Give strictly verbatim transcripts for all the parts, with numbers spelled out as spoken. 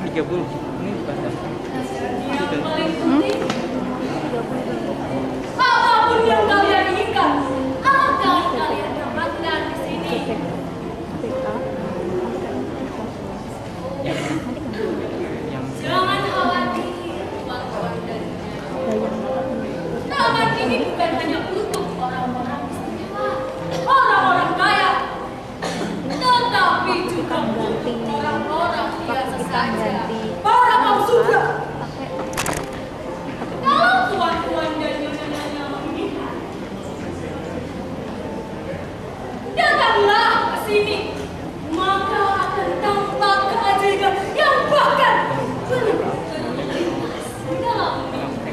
tiga puluh. Ini bukan kan? Hmm? Apapun yang kalian inginkan akan kalian dapatkan di sini. Jangan khawatir, bantuan darinya. Taman ini bukan hanya untuk orang-orang istimewa, orang-orang kaya, tetapi juga untuk orang-orang biasa saja. Para kaum surga. Kalau tuan-tuan dan nyonya-nyonya melihat, datanglah ke sini, maka akan tampak keajaiban yang bahkan belum terlintas dalam mimpi.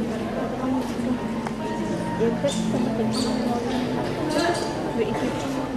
Iya,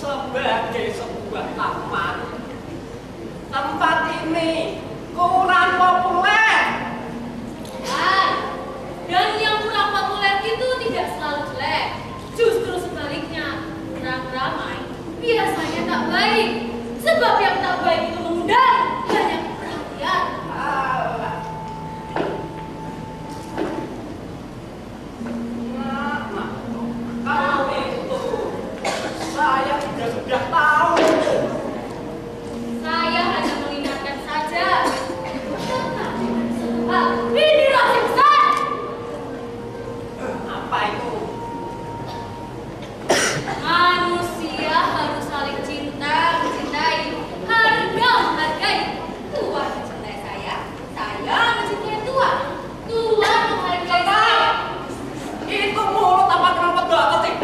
sebagai sebuah taman. Tempat ini kurang populer. Dan, dan yang kurang populer itu tidak selalu jelek. Justru sebaliknya, kurang ramai biasanya tak baik. Sebab yang tak baik itu mengundang banyak perhatian. Alah. Nah, nah, kalau itu saya juga sudah tahu. Saya hanya mengingatkan saja. Ah, ini rahasia besar. Apa itu? Manusia harus saling cinta, mencintai, harga menghargai. Tuhan mencintai saya, saya mencintai Tuhan. Tuhan menghargai saya. Itu mulut apa kenapa banget sih?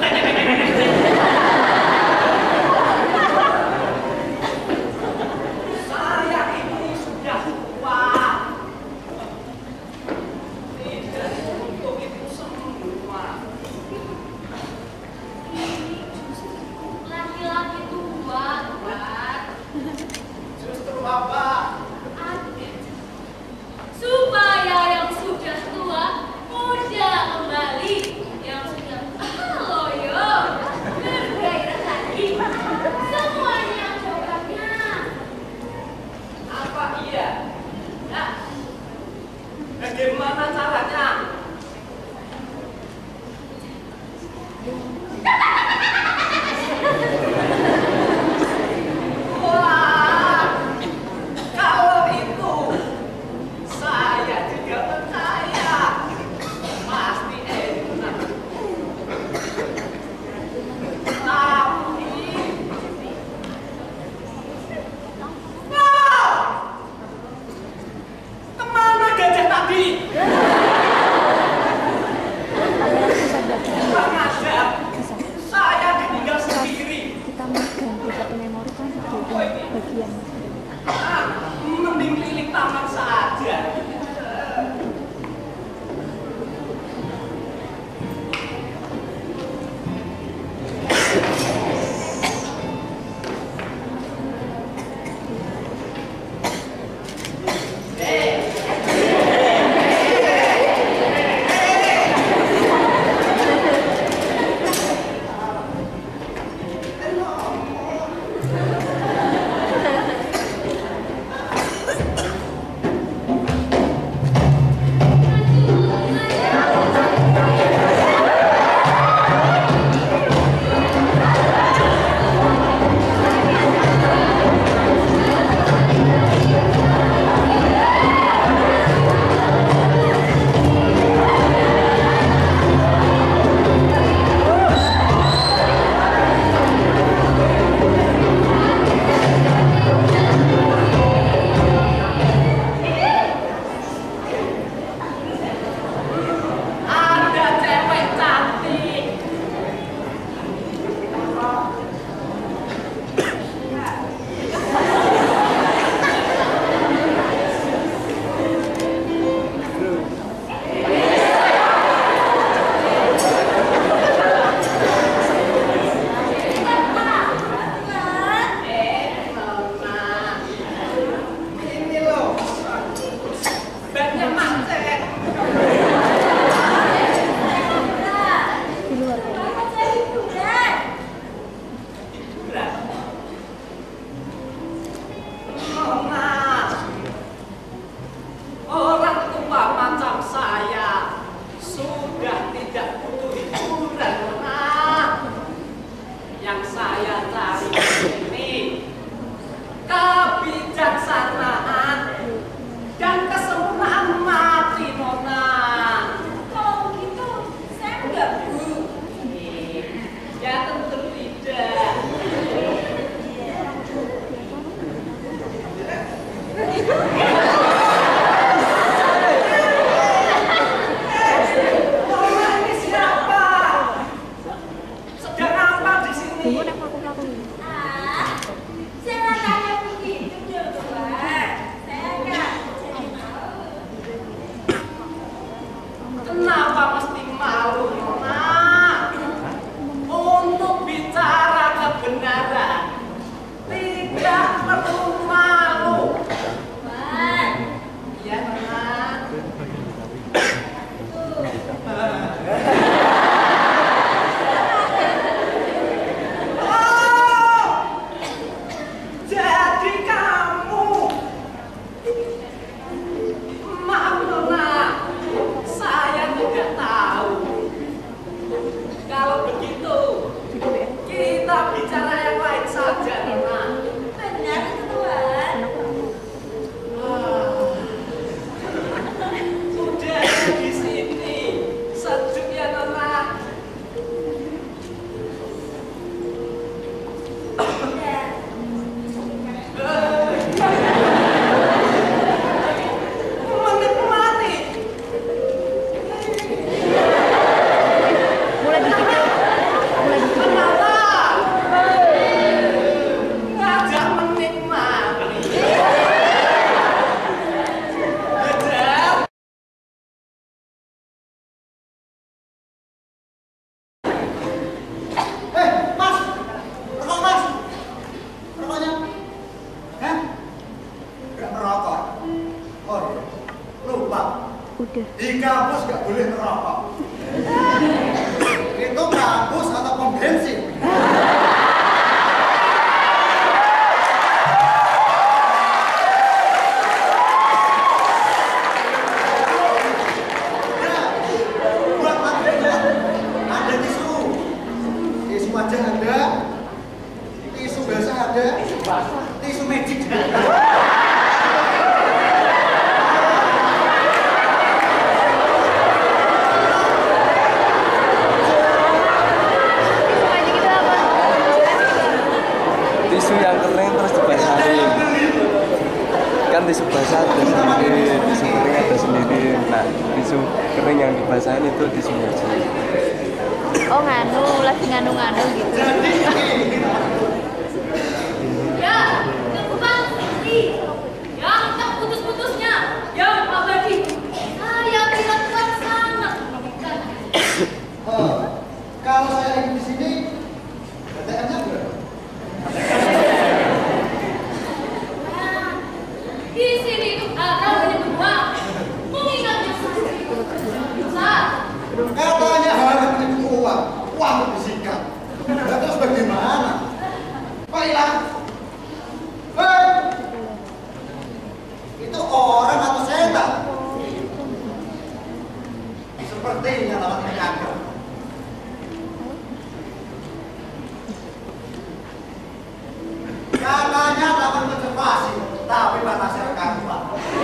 Saya ini sudah tua. Tidak untuk itu semua. Laki-laki tua, Tuhan. Justru apa? Ada. Supaya yang sudah tua muda kembali, yang sudah loyo bergairah lagi. Semuanya cobanya. Apa iya? Nah, bagaimana caranya? Wah, kalau itu saya juga percaya. Pasti enak. Tapi Wow! Kemana gajah tadi? Kurang ajar. Saya ditinggal sendiri. Kita mau ganti satu memori kan satu bagian. Ah, mending keliling taman saja. Waduh. Di kampus nggak boleh merokok. Itu kampus atau pom bensin? Ya, buat material ada tisu, tisu wajah ada, tisu basah ada, tisu magic ada. Tisu yang kering terus dibasahin. Kan tisu basah ada sendiri, tisu kering ada sendiri. Nah, tisu kering yang dibasahin itu tisu magic. Oh nganu, lagi nganu-nganu gitu. Ya, yang kebang seperti yang tak putus-putusnya, yang abadi. Saya bilang sangat merugikan. Oh, kalau saya lagi di sini, B T N-nya berapa? Nah, di sini itu ada banyak uang. Mengingatnya seperti itu besar. Katanya harus itu uang, uang disikat. Nah, terus bagaimana? Pak Ilang, hei, itu orang atau setan? Sepertinya lawan ini kanker. Katanya lawan konservasi, tapi panasnya kanker.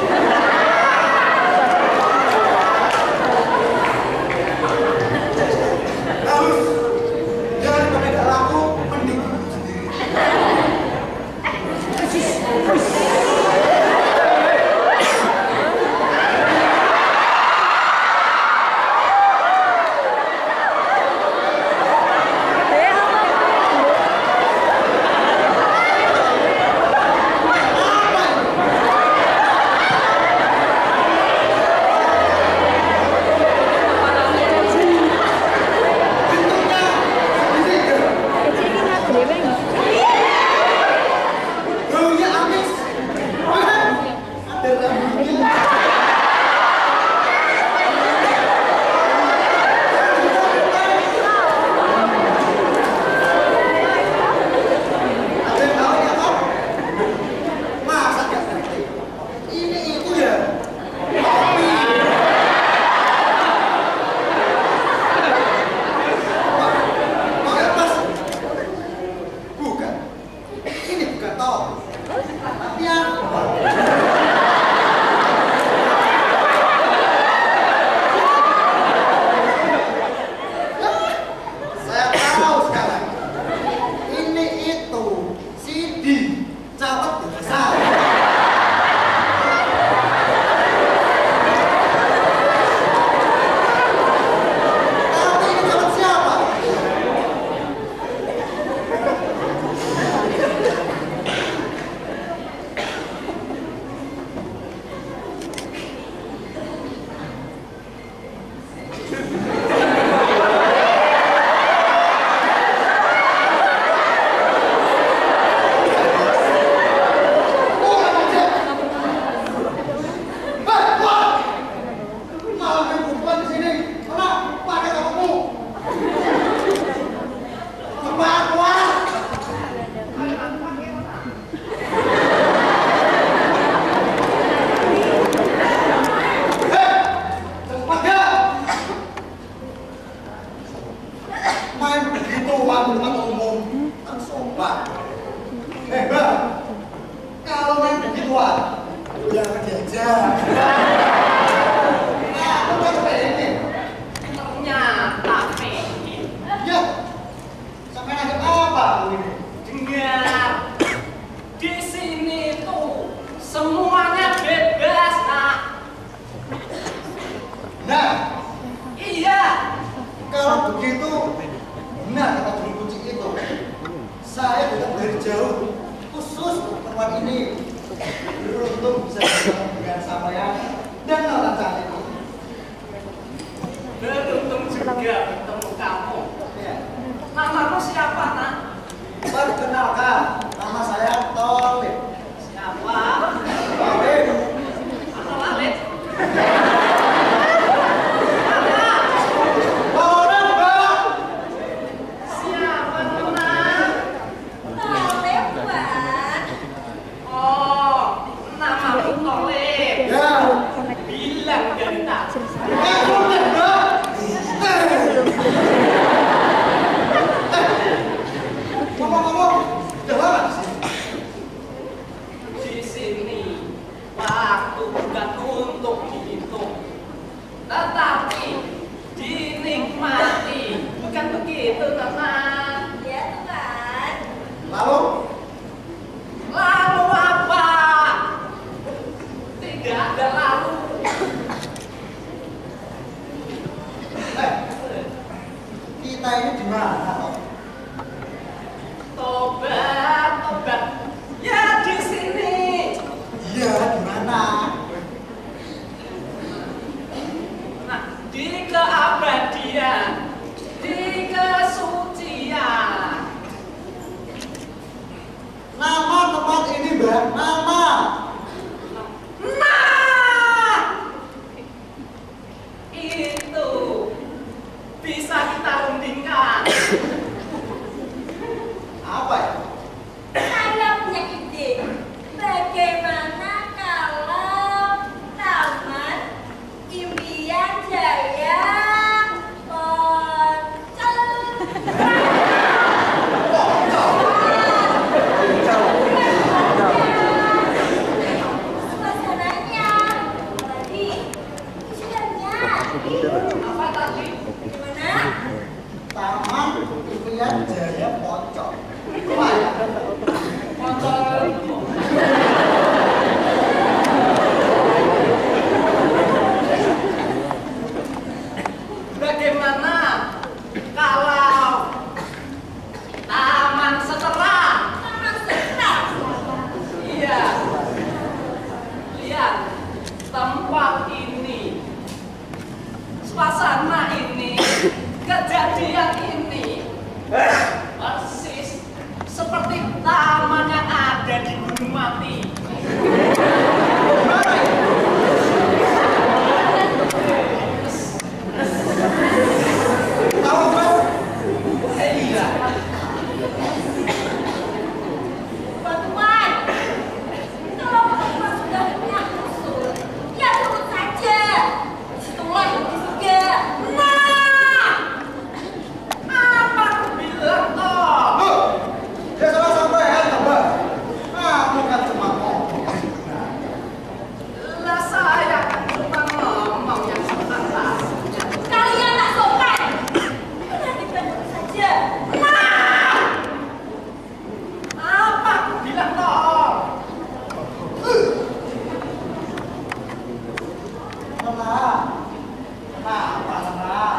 Harus jangan pada gak laku mending sendiri. Baunya amis. Ada rambutnya. Ada yang tahu ya, Om? Masa gak ngerti? Ini itu ya. Kopi. Pakai emas. Bukan. Ini bukan topi. Tapi apa? Saya tahu sekarang. Ini itu C D catat biasa. Tapi ini catat siapa? Orang aja. Hei, wah! Malah main kumpulan di sini. Mana? Pakai kamu. Cepat, wah! Hei, cepat ya! Main begituan di tempat umum, tak sopan. Eh, Bang, kalau main begituan, jangan diajak. Nah, lu kan sepede. Ternyata pede. Ya, sampai nangkep apa lu ini? Dengar, di sini tuh semuanya bebas, nak. Nah, Iya, kalau begitu, benar kata juru kunci itu. Saya datang dari jauh, khusus untuk tempat ini. Beruntung bisa bertemu dengan sampean. suasana ini, kejadian ini persis seperti taman yang ada di Gunung Mati. Tahu Mas? Iya. Bantuan, kalau teman sudah punya usul, ya turut saja. Setelah itu juga. Nah, apa aku bilang toh? Loh, dia salah sampean, Mbak. Kamu kan cuma ngomong. Lah saya kan cuma ngomong yang sebentar-bentar. Kalian tak sopan. Berarti bantu saja. Nah, apa aku bilang toh? Tenang. Kenapa, tenang?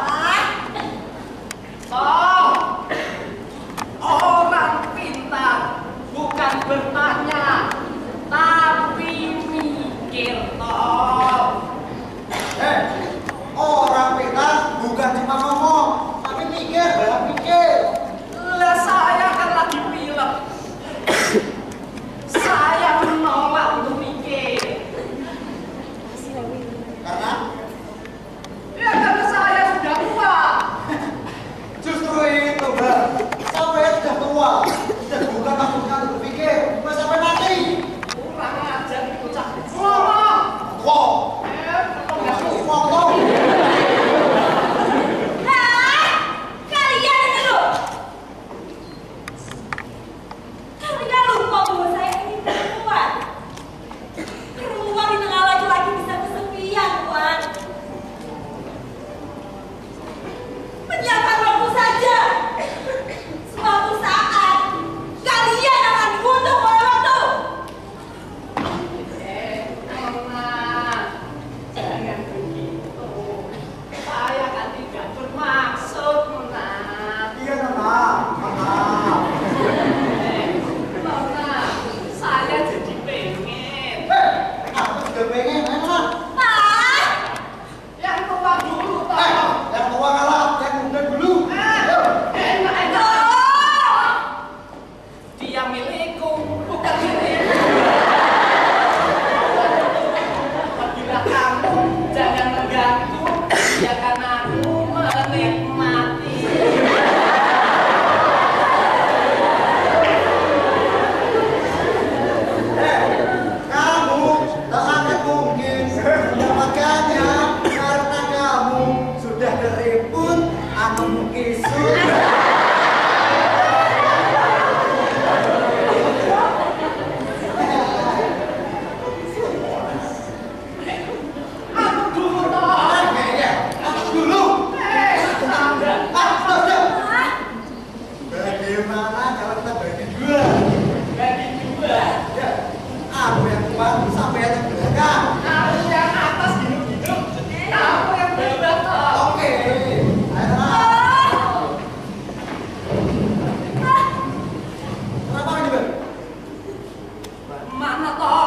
Toh, orang pintar bukan bertanya, tapi mikir toh. Eh, orang pintar bukan cuma ngomong, tapi mikir, banyak mikir. Lah saya kan lagi pilek. Saya menolak untuk mikir. Karena Ya karena saya sudah tua. justru itu, Mbak. Sampai sudah tua, sudah bukan maksudnya untuk berpikir, Mas sampai mati. Kurang ajar itu cak. Ngomong. Kok? Eh, kalau nggak suka. Ngomong. Hah? Kalian dulu. Kalian lupa bahwa saya ini perempuan. Perempuan di tengah laki-laki bisa kesepian, Tuan. Menyiapkan waktu saja. Suatu saat kalian akan dibutuh oleh waktu. Eh, Nona, jangan begitu. Saya kan tidak bermaksud, Nona. Iya, tenang, tenang. Eh, Nona, saya jadi pengen. Eh, aku juga pengen, enak. Ah, Yang tua dulu, toh. Eh, yang tua kalah, yang muda dulu. Ayo. Enak, enak. Dia milikku, bukan milikku. Apabila kamu jangan mengganggu, biarkan aku menikmati. Eh, kamu tak akan mungkin mendapatkannya karena kamu sudah keriput atau mungkin sudah. Aku dulu, toh. Oke, ya, aku dulu. Eh, standar. Ah, stop, stop. Bagaimana kalau kita bagi dua? Bagi dua. Ya, aku yang tua sampai yang belakang. Aku yang atas hidup-hidup, kamu yang bawah, toh. Oke, ayo. Kenapa ini, Bang? Mana, toh?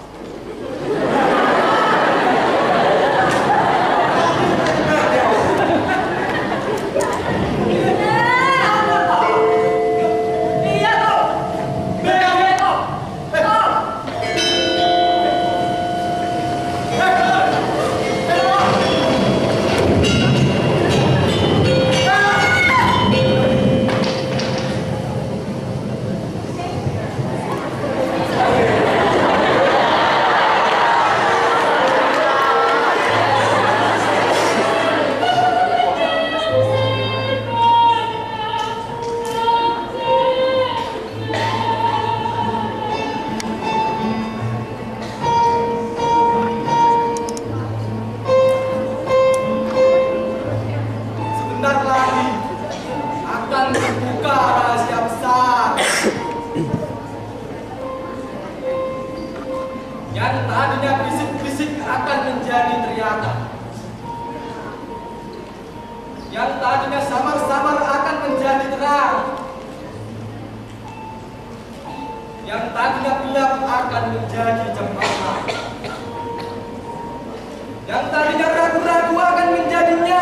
Iya, toh. Bawah, toh. Toh. Sebentar lagi akan dibuka rahasia besar. Yang tadinya bisik-bisik akan menjadi teriakan. Yang tadinya samar-samar akan menjadi terang. Yang tadinya gelap akan menjadi cemerlang. Yang tadinya ragu-ragu akan menjadi nyata.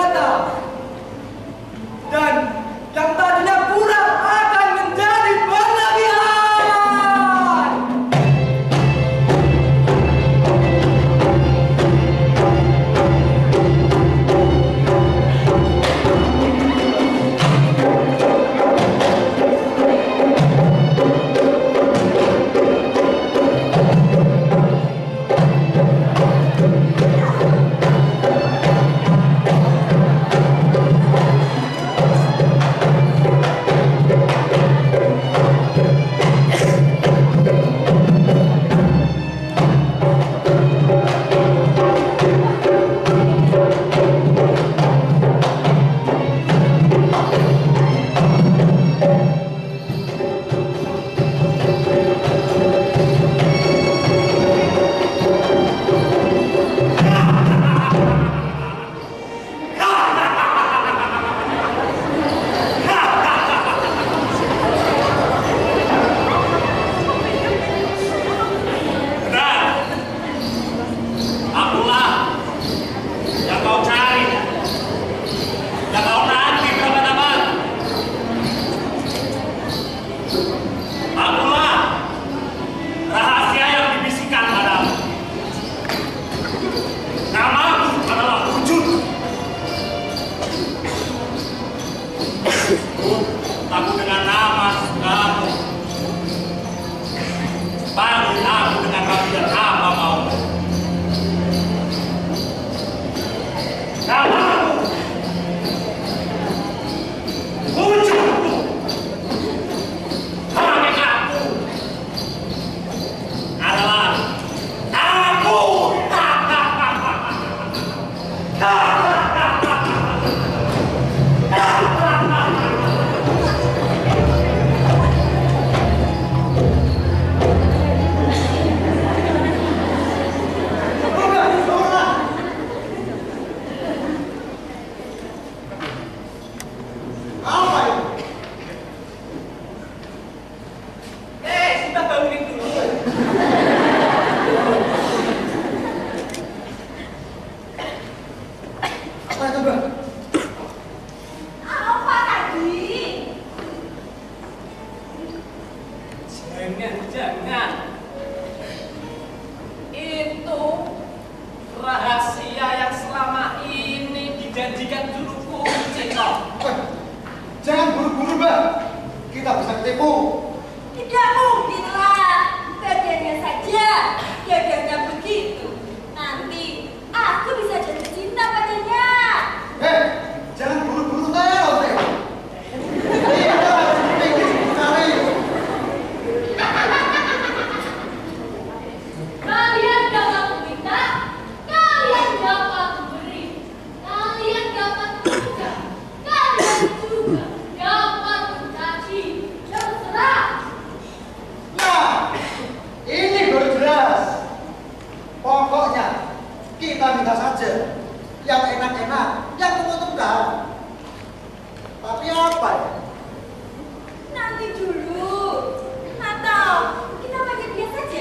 enak-enak, yang menguntungkan. Tapi apa ya? Nanti dulu. Atau kita pakai dia saja.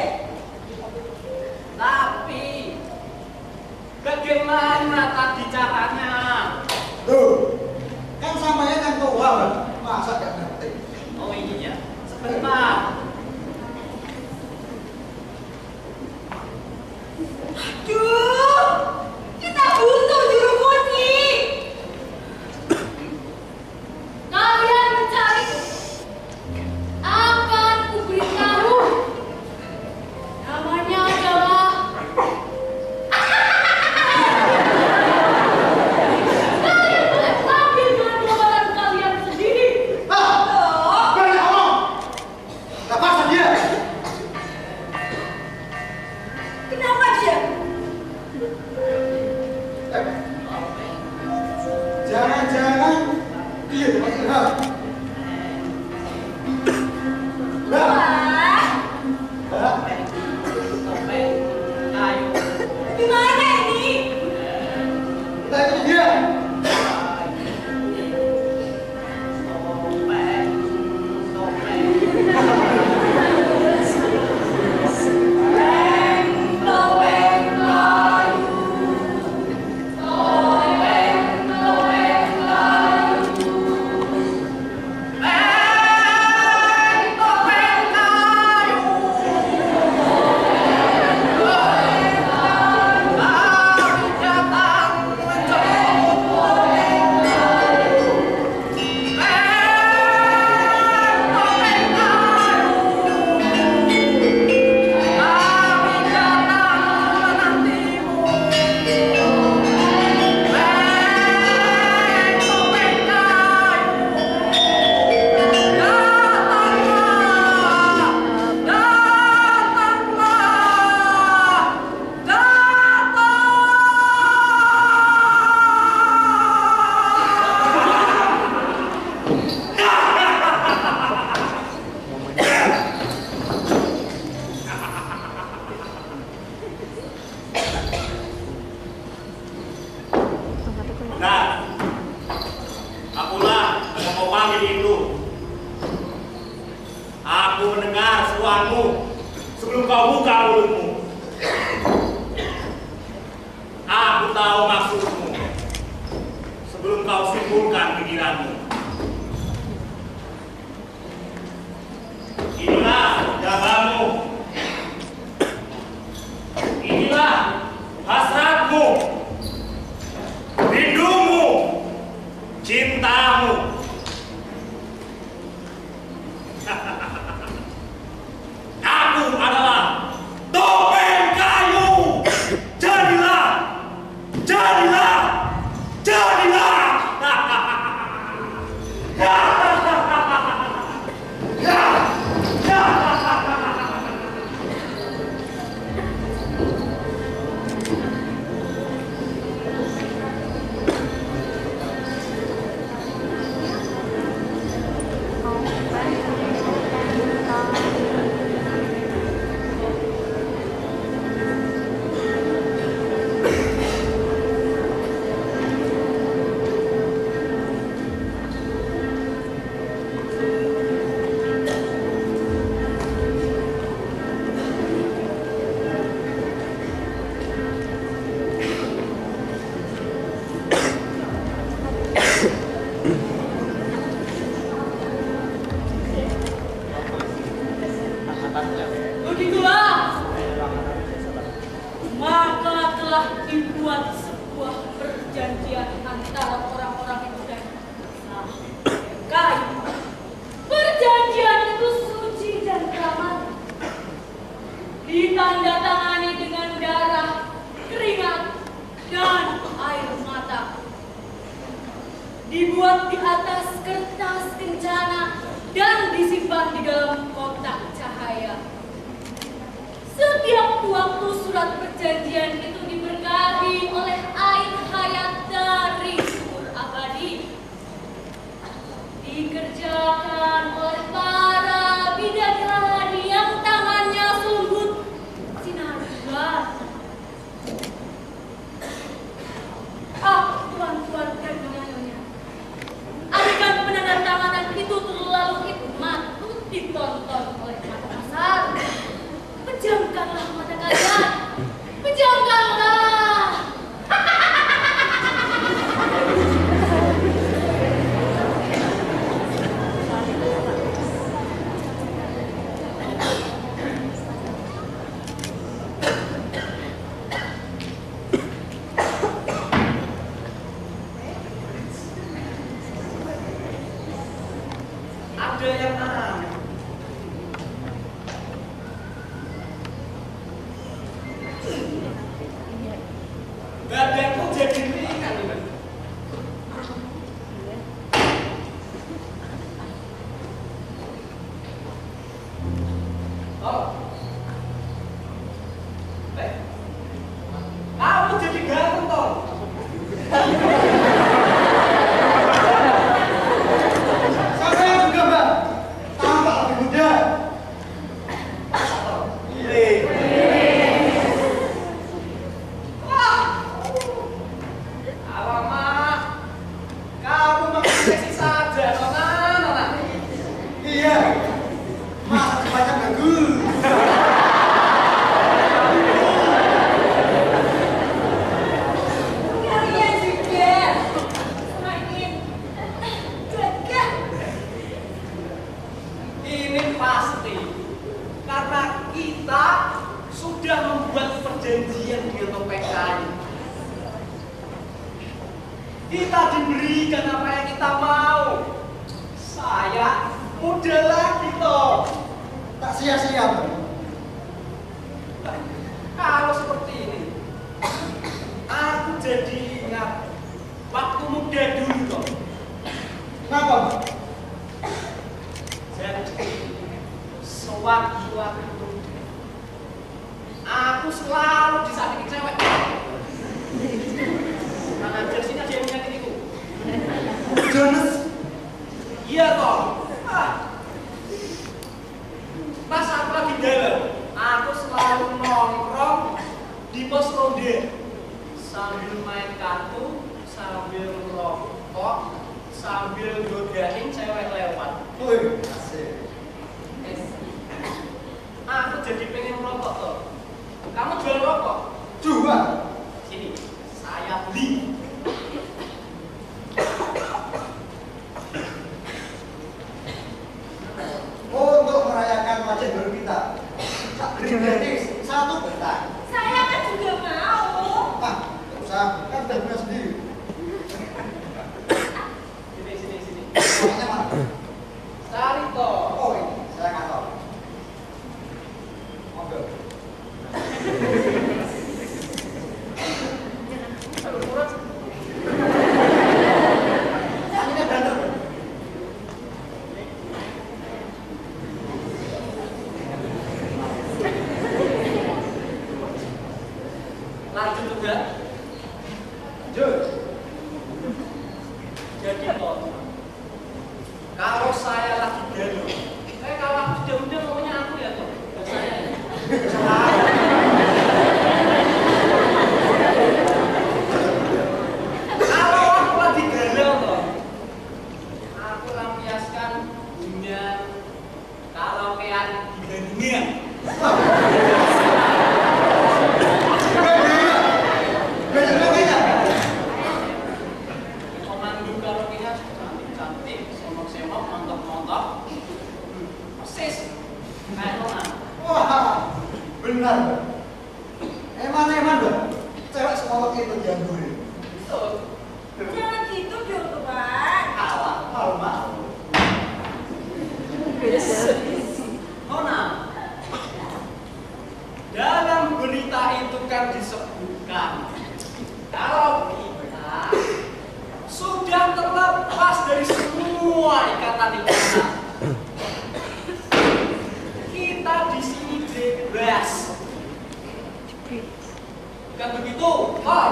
Tapi bagaimana tadi caranya? Tuh, kan samanya kan tua, Bang. Masa gak ngerti? Oh iya, sebentar. Aduh, kita butuh juru kunci. Kalian mencari, akan kuberitahu. Namanya adalah kalian boleh ambil dengan kebenaran kalian sendiri. Ah, banyak ngomong. Lepaskan dia. Kenapa dia? Eh, jangan-jangan dia dapat ilham. Nah, Wah, nah, Topeng kayu. gimana ini? kita ikuti dia. Topeng, topeng. Nah, akulah yang mau panggil itu. Aku mendengar seruanmu sebelum kau buka mulutmu. Aku tahu maksudmu sebelum kau simpulkan pikiranmu. Inilah jawabanmu. Inilah hasratmu. Rindumu, cintamu. Aku adalah topeng kayu. Jadilah, jadilah, jadilah. Begitulah, maka telah dibuat sebuah perjanjian antara orang-orang itu dan kayu. Perjanjian itu suci dan keramat, ditandatangani dengan darah, keringat, dan air mata. Dibuat di atas kertas kencana dan disimpan di dalam kotak cahaya. Setiap waktu surat perjanjian itu diberkahi oleh air hayat dari sumur abadi. Dikerjakan oleh para bidadari yang tangannya sungguh sinar bulan. Ah, jadi ringan ini. Oh. Eh. Kamu jadi ganteng toh. Saya juga, Mbak. Tampak lebih muda. Wah. Alamak. Kamu makin seksi saja, Nona, Nona. Iya. Masa banyak bagus. Kalian juga semakin gagah. Ini pasti karena kita sudah membuat perjanjian dengan topeng kayu. Kita diberikan apa yang kita mau. Saya muda lagi toh. Tak sia-sia, Mbak. Kalau seperti ini, aku jadi ingat waktu muda dulu toh. Kenapa, Mbak? Jadi sewaktu-waktu aku selalu disakiti cewek. Nah, ajar sini aja yang menyakitiku. Jonas. Iya toh. Ah. Pas aku lagi dalam, aku selalu nongkrong di pos ronde sambil main kartu, sambil rokok, sambil godain cewek lewat. Wih, asik. Aku jadi pengen merokok toh. Kamu jual rokok? Jual. Sini, saya beli. Untuk merayakan wajib baru kita. Tak beri gratis. Satu bentar. Saya kan juga mau. Ah, tak usah. Kan udah punya sendiri. Sini, sini, sini. Pokoknya mana? Cari toh. Oh, ini. Saya kantor. Mobil. Aduh, kurang. Ini bener. Lanjut juga. Lanjut. Jadi toh, kalau saya lagi galau, eh kalau aku sudah udah maunya aku ya toh, bukan saya. Kalau aku lagi galau toh, aku lampiaskan dengan karaokean di Bandungan. Beda beda. Pemandu karaoke-nya cantik-cantik, semok-semok, mantap-mantap. Persis kayak Nona. Wah, benar, Mbak. Eman-eman, Mbak. Cewek semua itu dianggur. Betul. Jangan gitu dong, Pak. Kalah, kalau mau. Nona, dalam berita itu kan disebutkan kalau kita sudah terlepas dari semua ikatan-ikatan. Kita di sini bebas. Bukan begitu, Tom?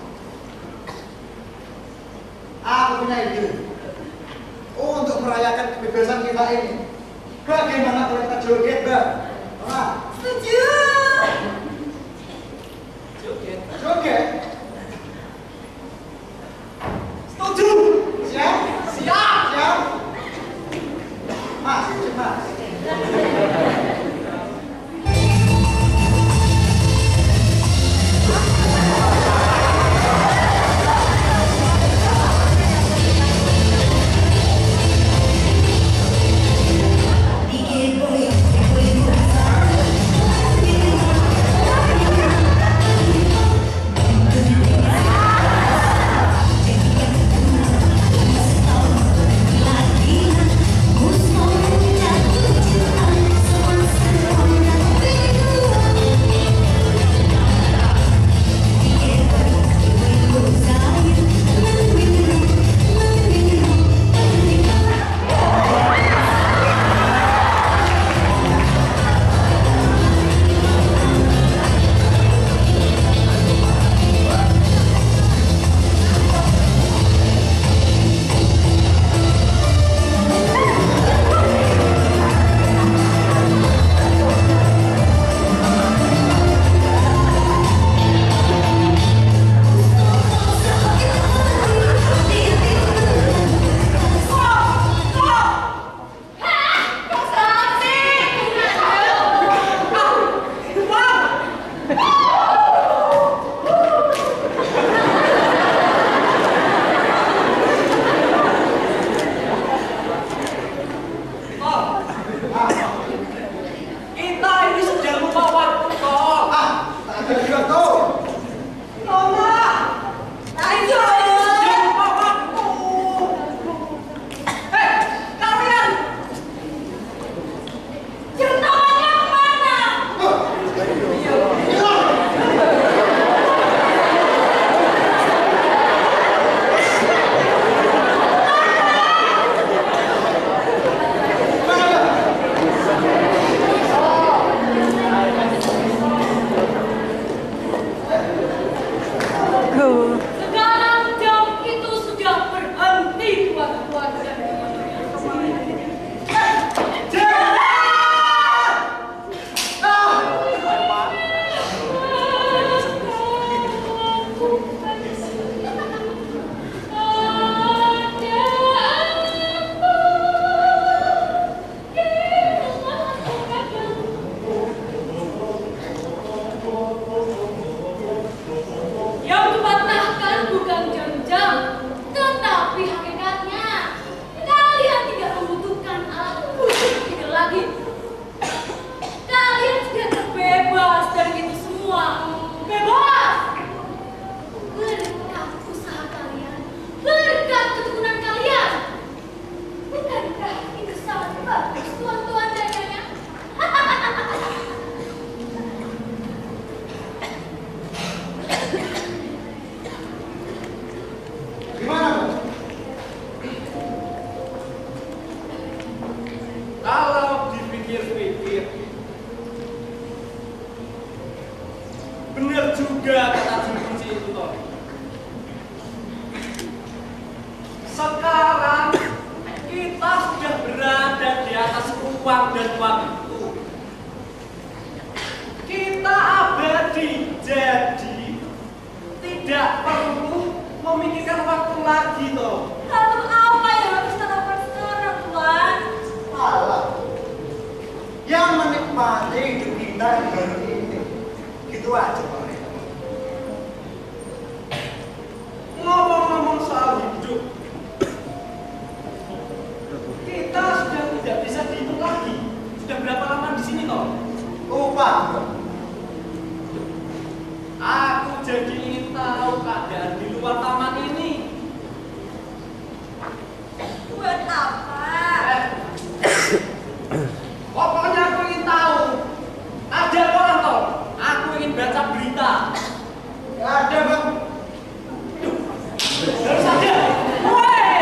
Aku punya ide. Untuk merayakan kebebasan kita ini. Bagaimana kalau kita joget, Mbak? Nah, Setuju. Joget. joget. Setuju. Siap? Siap. Siap? Mas, cepat. Bikin boy, boy, boy. juga kata juru kunci itu toh. Sekarang kita sudah berada di atas ruang dan waktu. Kita abadi, jadi tidak perlu memikirkan waktu lagi toh. Lalu apa yang harus kita lakukan sekarang, Tuan? Alah, yang menikmati hidup kita yang baru ini, gitu aja Pak. Ngomong-ngomong soal hidup, kita sudah tidak bisa dihitung lagi. Sudah berapa lama di sini toh? Lupa. Aku jadi ingin tahu keadaan di luar taman ini. Buat apa? Eh, Pokoknya aku ingin tahu. Ada orang toh? Aku ingin baca berita. Gak ada Bang. Harus ada. Woi!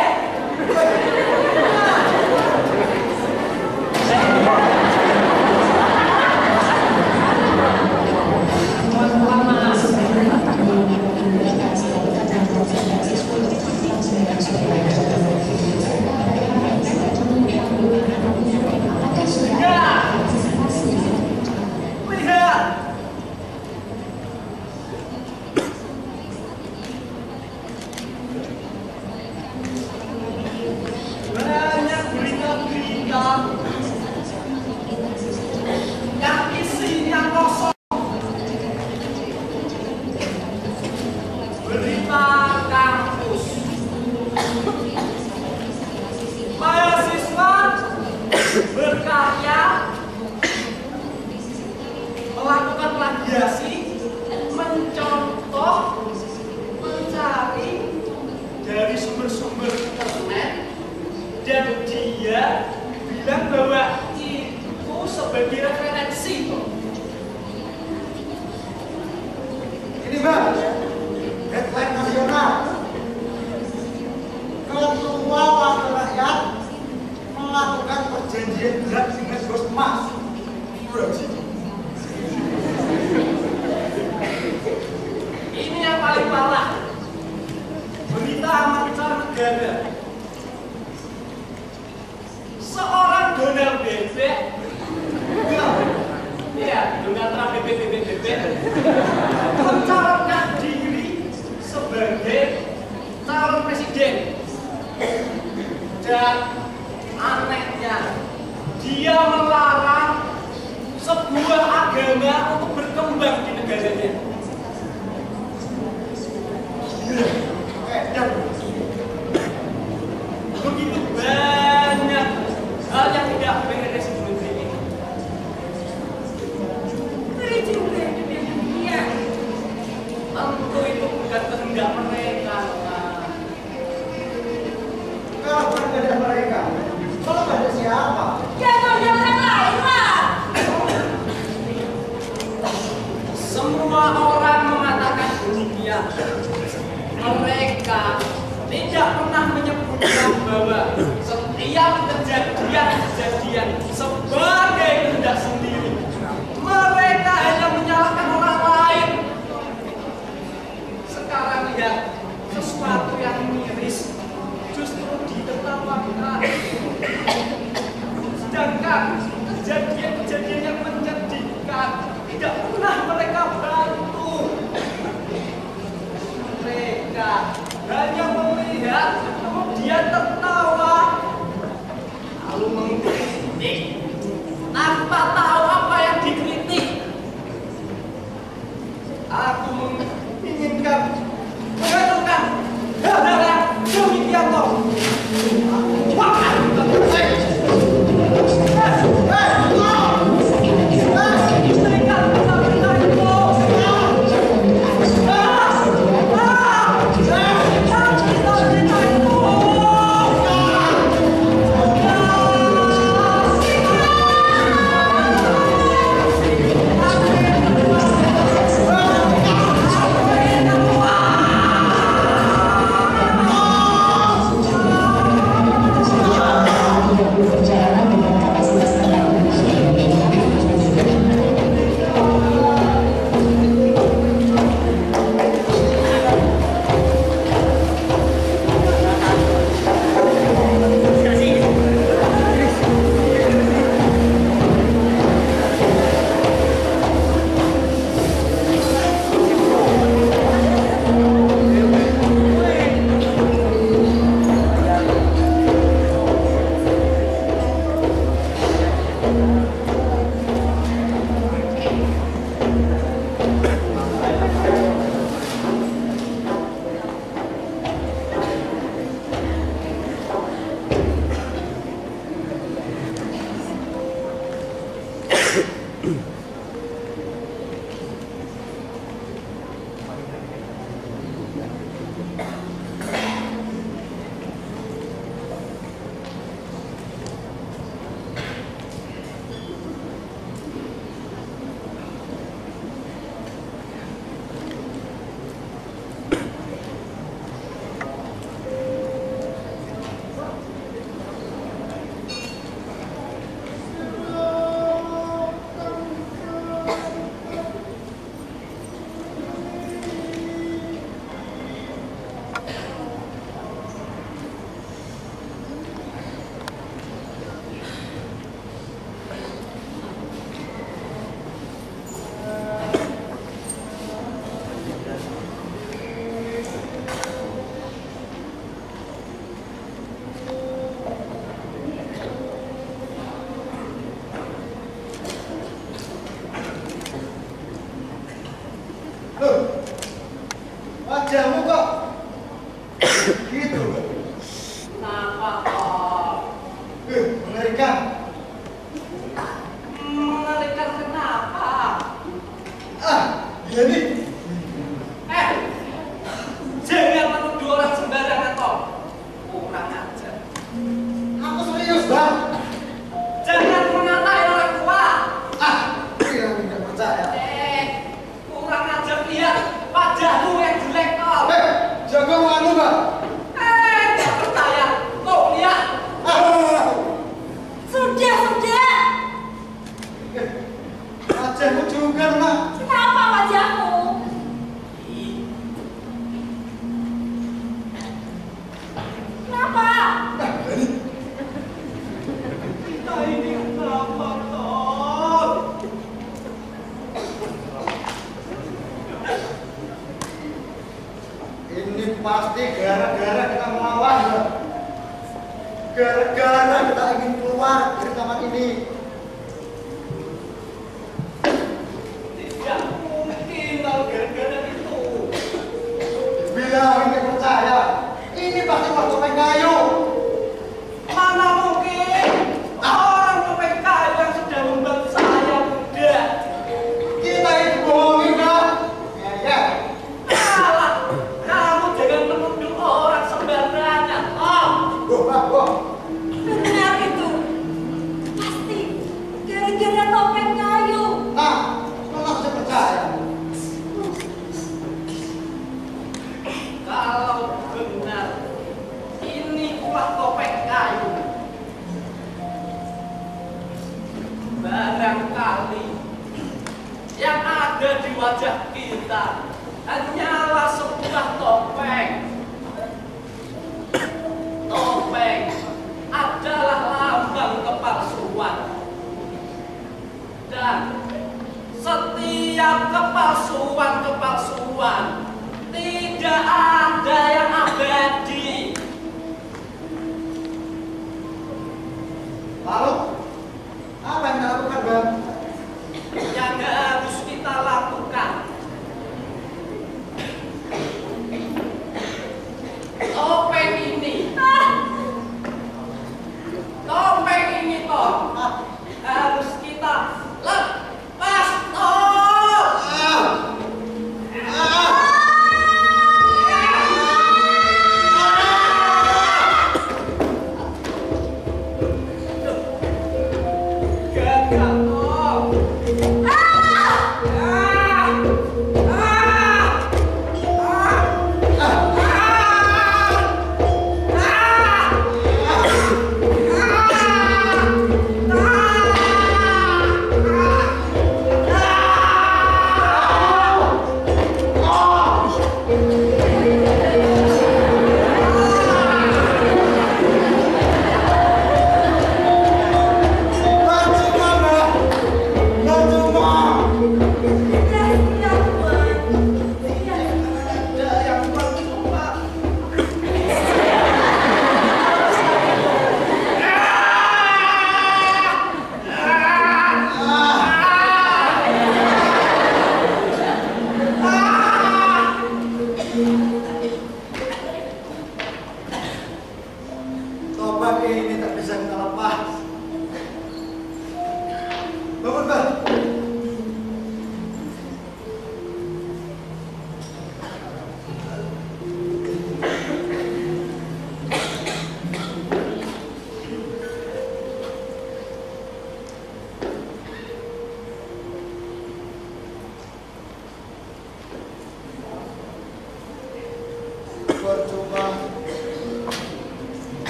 Banyak berita-berita yang isinya kosong. Berita kampus. Mahasiswa berkarya melakukan plagiasi, mencontoh, mencari dari sumber-sumber internet, dan dia bilang bahwa itu sebagai referensi. Ini Bang, headline nasional. Ketua Wakil Rakyat melakukan perjanjian berat dengan bos emas. Ini yang paling parah. Berita amat besar negara. Seorang Donald Bebek, ya Donald Trump Bebek Bebek Bebek, mencalonkan diri sebagai calon presiden. Dan anehnya, dia melarang sebuah agama untuk berkembang di negaranya. Eh, dan Begitu banyak hal yang tidak beres di negeri ini. Ngeri juga hidup yang dunia. Tentu itu bukan kehendak mereka. Pak. kalau bukan ada mereka, kalau ada siapa? Ya kalau ada orang lain lah. Semua orang mengatakan demikian. Mereka tidak pernah menyebutkan bahwa setiap kejadian-kejadian sebagai kehendak sendiri. Mereka hanya menyalahkan orang lain. Sekarang lihat sesuatu yang miris justru ditertawakan. Sedangkan kejadian-kejadian yang menyedihkan tidak pernah mereka bantu. Mereka hanya melihat kemudian tertawa lalu mengkritik tanpa tahu apa yang dikritik. Aku menginginkan menentukan hal-hal yang demikian toh. Wah, Wah! Loh, wajahmu kok gitu? Kenapa kok? Eh, mengerikan. Mengerikan kenapa? Ah, iya nih. Eh, jangan menuduh orang sembarangan kok. Kurang ajar. Aku serius, Bang. Jangan mengatai orang tua. Ah, kira tidak percaya. Eh, kurang ajar, lihat wajahmu yang jelek kok. Eh, jago anu, Bang. Eh, tidak percaya. Tuh, lihat. Ah, Sudah, sudah. eh, wajahmu juga, Nak. Kenapa wajahmu? Kenapa? Nah, ini. Kita ini kenapa toh? Ini pasti gara-gara kita melawan, Bang. Gara-gara kita ingin keluar dari taman ini. Tidak mungkin kalau gara-gara itu. Bilang ini percaya. Ini pasti waktu pengayu. Mana mungkin orang topeng kayu yang sudah membantu saya muda. Kita ini bohongin, Bang. Ya, ya. Alah, kamu jangan menuduh orang sembarangan. Oh, Wah, wah, wah. Benar itu. Pasti gara-gara topeng kayu. Nah, memang saya percaya. kalau benar ini ulah topeng kayu, barangkali yang ada di wajah kita hanyalah sebuah topeng. Topeng adalah lambang kepalsuan, dan setiap kepalsuan-kepalsuan tidak ada yang abadi. Lalu, apa yang kita lakukan, Bang? Yang harus kita lakukan, topeng ini, topeng ini toh harus kita lepas toh. Ah,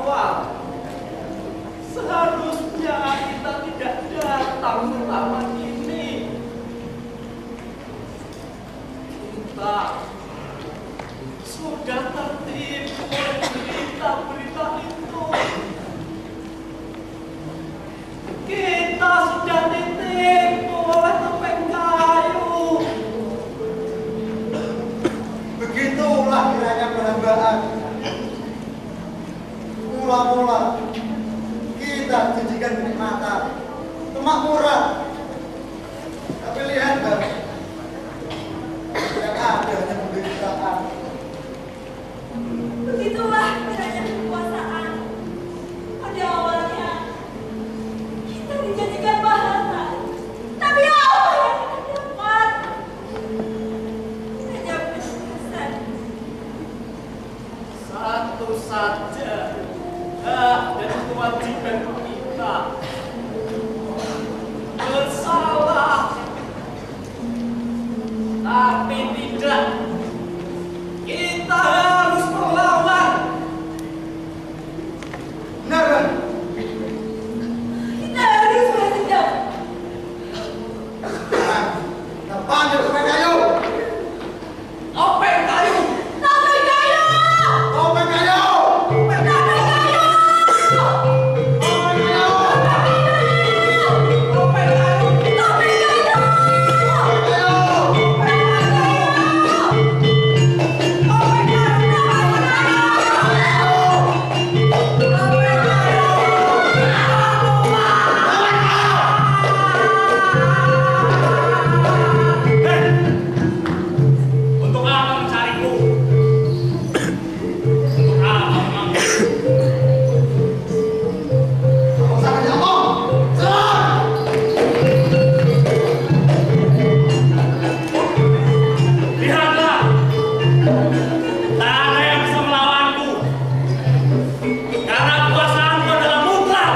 awal. Seharusnya kita tidak datang ke taman ini. Kita sudah tertipu oleh berita-berita itu. Kita sudah ditipu oleh topeng kayu. Begitulah kiranya perhambaan. Mula-mula kita janjikan kenikmatan, kemakmuran. Tapi lihat, Mbak, yang ada hanya penderitaan. Begitulah kiranya kekuasaan. Pada awalnya kita dijadikan bahasa, tapi apa yang kita dapat? Hanya penyususan. Satu saja hak dan kewajiban kita. Bersalah, tapi tidak. Kita harus melawan. Benar, kan? Kita harus bertindak. Nah, kita panggil topeng kayu. Topeng kayu. Topeng kayu! Topeng kayu. Topeng kayu! Topeng kayu. Topeng kayu. Topeng kayu! Topeng kayu. Untuk apa mencariku? Untuk apa memanggilku? Kamu sangat nyamuk. Serang. Lihatlah, tak ada yang bisa melawanku. Karena kekuasaanku adalah mutlak.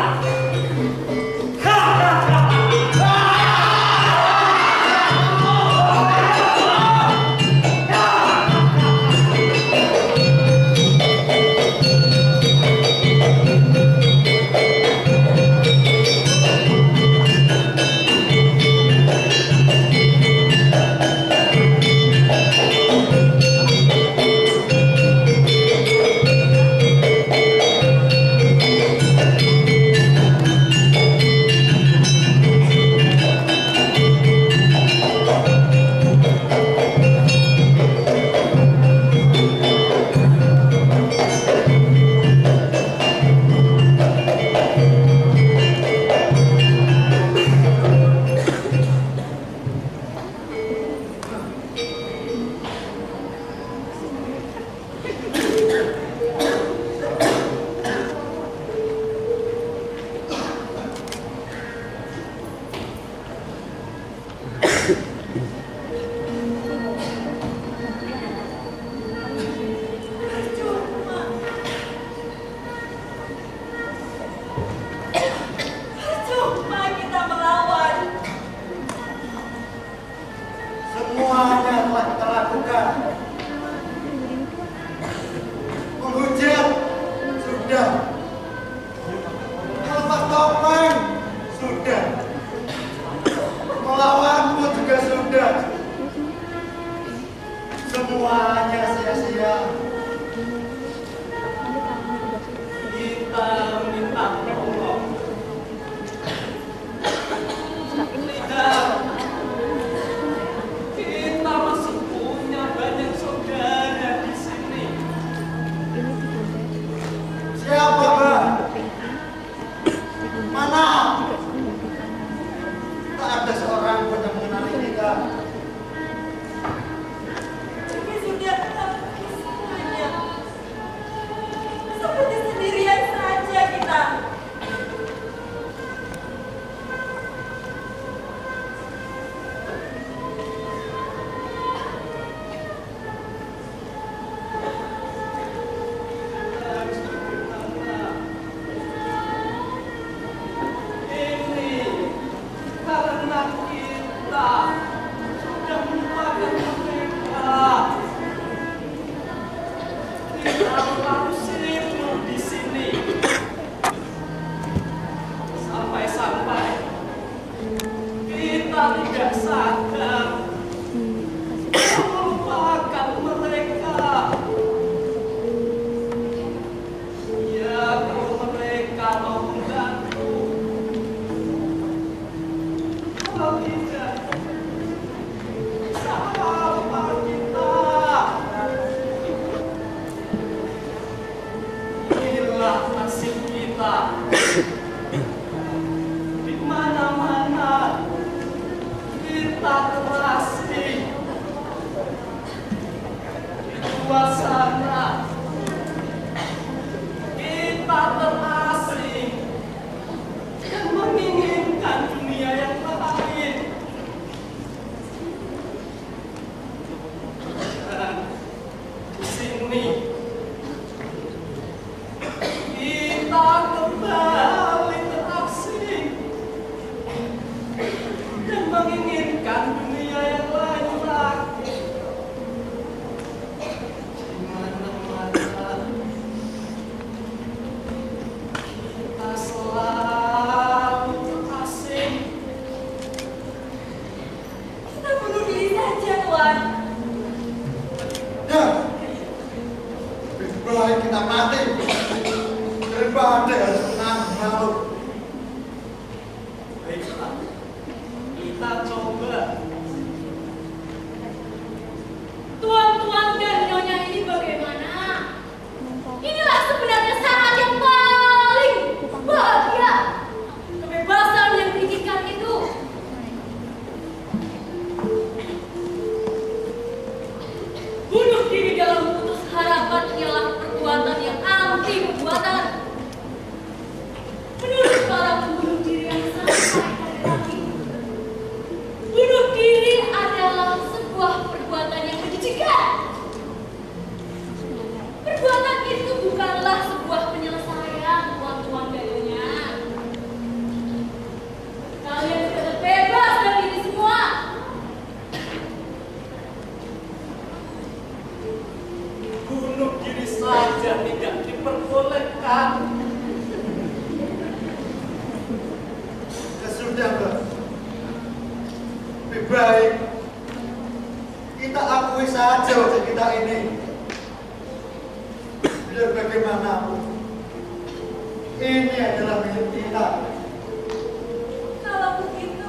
Percuma. Percuma kita melawan. Semuanya telah kita lakukan. Menghujat sudah. Melepas topeng sudah. Melawanmu juga sudah. Semuanya sia-sia. Kita minta tolong. Lihat, kita masih punya banyak saudara di sini. Siapa, Mbak? Mana? Tak ada seorang pun yang mengenali kita. Ini sudah habis semuanya. Seperti sendirian saja kita. Harus hidup di sini. inilah nasib kita. Di mana-mana kita terasing, di luar sana kita terasing dan menginginkan dunia yang lain. Dan di sini kita kembali terasing dan menginginkan dunia yang lain lagi. Di mana-mana kita selalu terasing. Kita bunuh diri saja, Tuan. Ya, lebih baik kita mati daripada harus menanggung maut. Baiklah, kita coba. Tuan-tuan dan nyonya ini bagaimana? Inilah sebenarnya saat yang paling bahagia. Kebebasan yang diinginkan itu. Bunuh diri dalam putus harapan ialah perbuatan yang anti perbuatan. Menurut para pembunuh diri yang sampai pada ini, bunuh diri adalah sebuah perbuatan yang menjijikan. Perbuatan itu bukanlah sebuah penyelesaian, tuan-tuan dan nyonya. Kalian sudah terbebas dari ini semua. Bunuh diri saja tidak diperbolehkan. Ya sudah, Mbak. Lebih baik kita akui saja wajah kita ini. Biar bagaimanapun, ini adalah milik kita. Kalau begitu,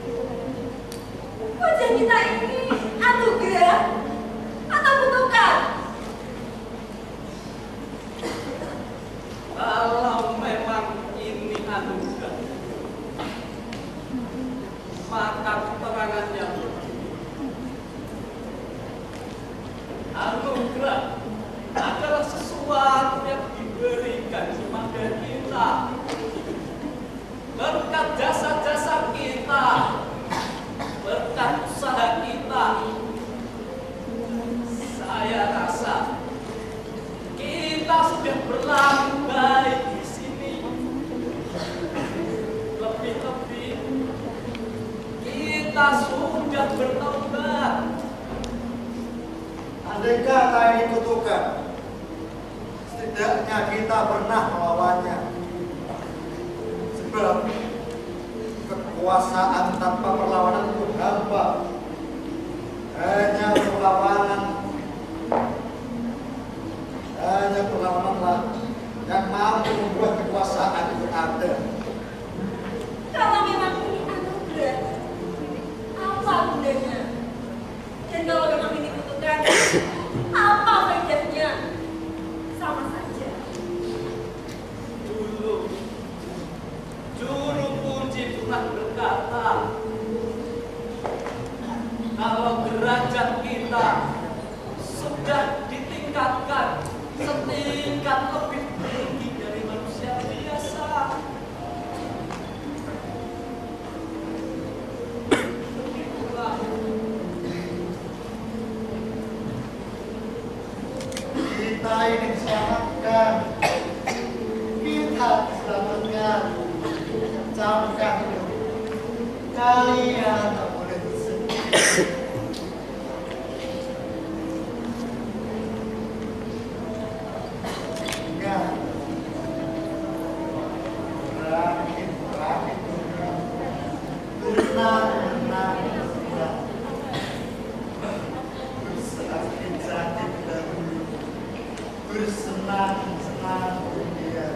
wajah kita ini anugerah atau kutukan? Kalau memang ini anugerah, maka keterangannya anugerah adalah sesuatu yang diberikan kepada kita berkat jasa-jasa kita, berkat usaha kita. Saya rasa kita sudah berlaku baik di sini. Lebih-lebih kita sudah bertobat. Andai kata ini kutukan, setidaknya kita pernah melawannya. Sebab kekuasaan tanpa perlawanan itu hampa. Hanya perlawanan, hanya perlawananlah yang mampu membuat kekuasaan itu ada. Kalau memang ini anugerah, apa gunanya? Dan kalau memang ini kutukan, apa faedahnya? Sama saja. Dulu juru kunci pernah berkata, kalau derajat kita sudah ditingkatkan setingkat lebih tinggi dari manusia biasa, begitulah Kita ini diselamatkan. Kita diselamatkan. Camkan itu. Kalian tak boleh bersedih. Ingat. Berakhir, berakhir, berakhir. Tenang, tenang, tenang. Bersakit-sakit dahulu. Bersenang-senang kemudian.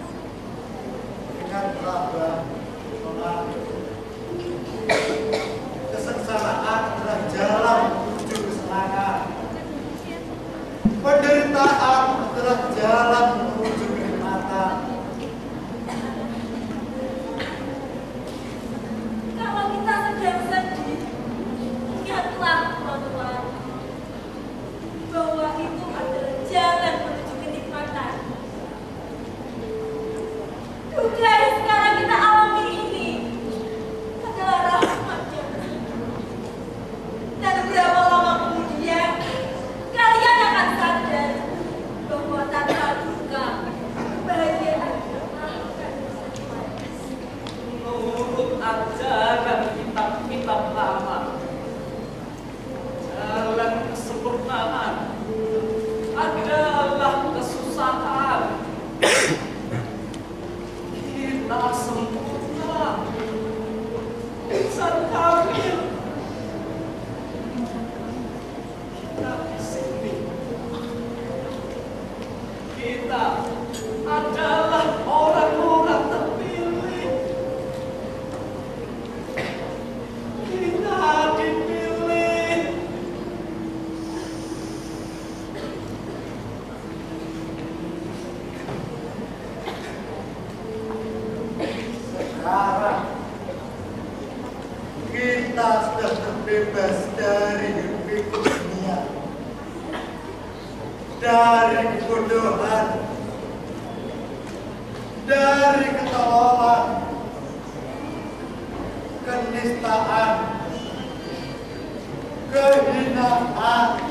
Ingatlah bahwa kesengsaraan adalah jalan menuju kesenangan. Penderitaan adalah jalan menuju kenikmatan. kita adalah orang-orang terpilih. Kita dipilih. Sekarang kita sudah terbebas dari hiruk dunia, dari kebodohan, dari ketololan, kenistaan, kehinaan,